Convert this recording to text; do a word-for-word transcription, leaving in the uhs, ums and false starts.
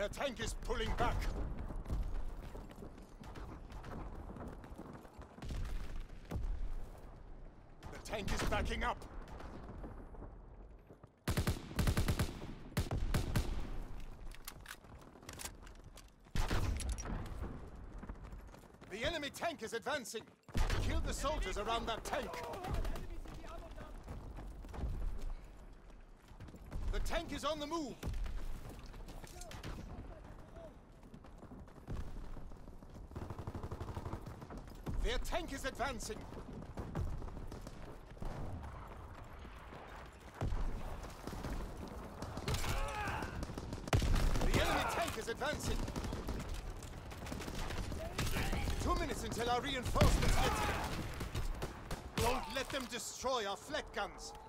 Their tank is pulling back. The tank is backing up. The enemy tank is advancing. Kill the soldiers around that tank. The tank is on the move. Their tank is advancing. The enemy tank is advancing. Two minutes until our reinforcements get here. Don't let them destroy our flak guns.